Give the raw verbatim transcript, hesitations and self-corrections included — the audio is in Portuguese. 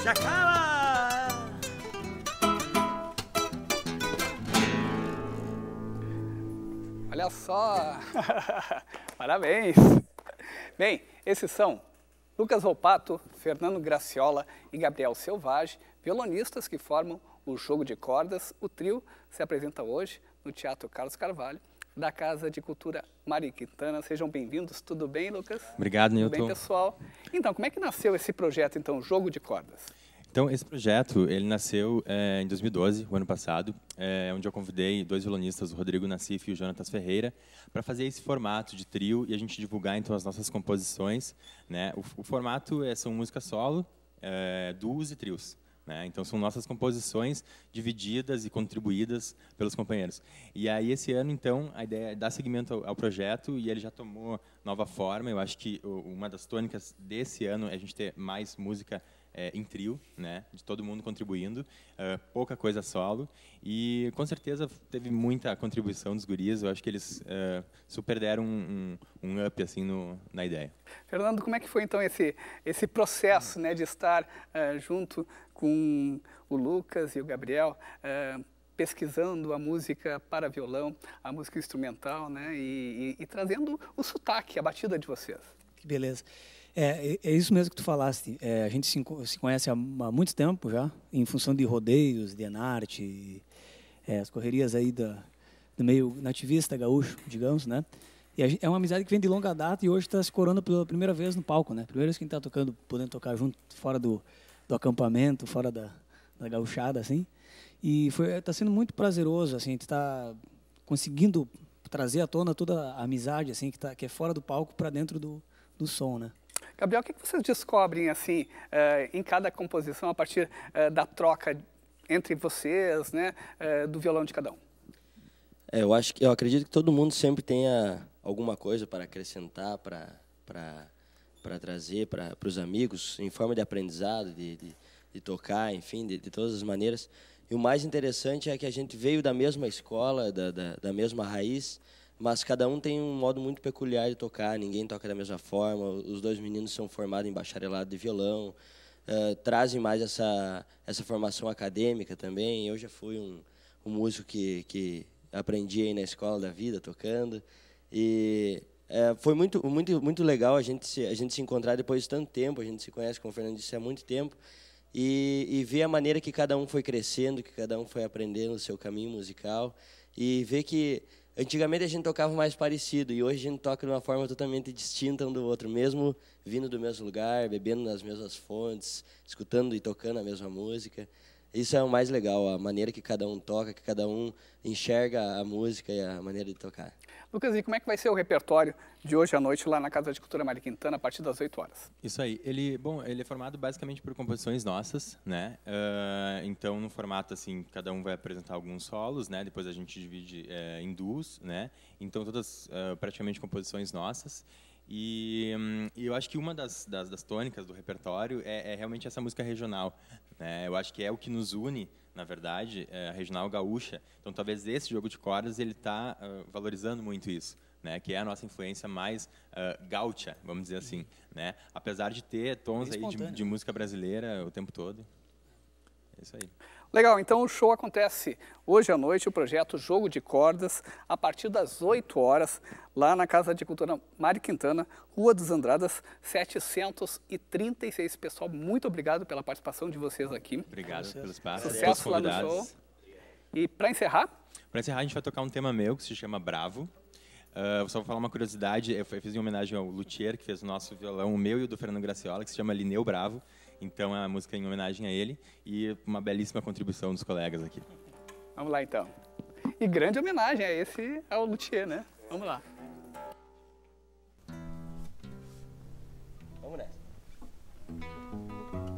Chacala! Olha só! Parabéns! Bem, esses são Lucas Volpato, Fernando Graciola e Gabriel Selvagem, violonistas que formam o Jogo de Cordas. O trio se apresenta hoje no Teatro Carlos Carvalho, da Casa de Cultura Mário Quintana. Sejam bem-vindos. Tudo bem, Lucas? Obrigado, Newton. Tudo bem, pessoal? Então, como é que nasceu esse projeto, então, Jogo de Cordas? Então, esse projeto, ele nasceu é, em dois mil e doze, o ano passado, é, onde eu convidei dois violonistas, o Rodrigo Nassif e o Jonatas Ferreira, para fazer esse formato de trio e a gente divulgar, então, as nossas composições, né? O, o formato é, são música solo, é, duos e trios, né? Então, são nossas composições divididas e contribuídas pelos companheiros. E aí, esse ano, então, a ideia é dar seguimento ao, ao projeto e ele já tomou nova forma. Eu acho que o, uma das tônicas desse ano é a gente ter mais música É, em trio, né, de todo mundo contribuindo, uh, pouca coisa solo, e com certeza teve muita contribuição dos guris. Eu acho que eles uh, super deram um, um, um up assim, no, na ideia. Fernando, como é que foi então esse, esse processo, né, de estar uh, junto com o Lucas e o Gabriel, uh, pesquisando a música para violão, a música instrumental, né, e, e, e trazendo o sotaque, a batida de vocês? Que beleza. É, é isso mesmo que tu falaste. É, a gente se, se conhece há, há muito tempo já, em função de rodeios, de enarte, é, as correrias aí da, do meio nativista, gaúcho, digamos, né? E a gente, é uma amizade que vem de longa data e hoje está se corando pela primeira vez no palco, né? Primeira vez que a gente está tocando, podendo tocar junto, fora do, do acampamento, fora da, da gauchada, assim. E está sendo muito prazeroso, assim, a gente está conseguindo trazer à tona toda a amizade, assim, que, tá, que é fora do palco para dentro do, do som, né? Gabriel, o que vocês descobrem assim uh, em cada composição a partir uh, da troca entre vocês, né, uh, do violão de cada um? É, eu acho que eu acredito que todo mundo sempre tenha alguma coisa para acrescentar, para para para trazer para para os amigos em forma de aprendizado, de, de, de tocar, enfim, de, de todas as maneiras. E o mais interessante é que a gente veio da mesma escola, da, da, da mesma raiz, mas cada um tem um modo muito peculiar de tocar, ninguém toca da mesma forma. Os dois meninos são formados em bacharelado de violão, uh, trazem mais essa, essa formação acadêmica também. Eu já fui um, um músico que, que aprendi aí na escola da vida, tocando. E uh, foi muito, muito, muito legal a gente, se, a gente se encontrar depois de tanto tempo. A gente se conhece, como o Fernando disse, há muito tempo. E, e ver a maneira que cada um foi crescendo, que cada um foi aprendendo o seu caminho musical. E ver que antigamente a gente tocava mais parecido e hoje a gente toca de uma forma totalmente distinta um do outro, mesmo vindo do mesmo lugar, bebendo nas mesmas fontes, escutando e tocando a mesma música. Isso é o mais legal, a maneira que cada um toca, que cada um enxerga a música e a maneira de tocar. Lucas, e como é que vai ser o repertório de hoje à noite lá na Casa de Cultura Mário Quintana a partir das oito horas? Isso aí. Ele, bom, ele é formado basicamente por composições nossas, né? Uh, então, no formato assim, cada um vai apresentar alguns solos, né? Depois a gente divide uh, em duos, né? Então, todas uh, praticamente composições nossas. E, um, e eu acho que uma das, das, das tônicas do repertório é, é realmente essa música regional, né? Eu acho que é o que nos une, na verdade, é a regional gaúcha. Então, talvez esse jogo de cordas ele está uh, valorizando muito isso, né? Que é a nossa influência mais uh, gaúcha, vamos dizer assim, né? Apesar de ter tons aí de, de música brasileira o tempo todo. É isso aí. Legal, então o show acontece hoje à noite, o projeto Jogo de Cordas, a partir das oito horas, lá na Casa de Cultura Mário Quintana, Rua dos Andradas, setecentos e trinta e seis. Pessoal, muito obrigado pela participação de vocês aqui. Obrigado pelo espaço. Sucesso lá no show. E para encerrar? Para encerrar, a gente vai tocar um tema meu que se chama Bravo. Uh, só vou falar uma curiosidade, eu fiz em homenagem ao luthier, que fez o nosso violão, o meu e o do Fernando Graciola, que se chama Lineu Bravo. Então, é uma música em homenagem a ele e uma belíssima contribuição dos colegas aqui. Vamos lá, então. E grande homenagem a esse, ao luthier, né? Vamos lá. Vamos nessa.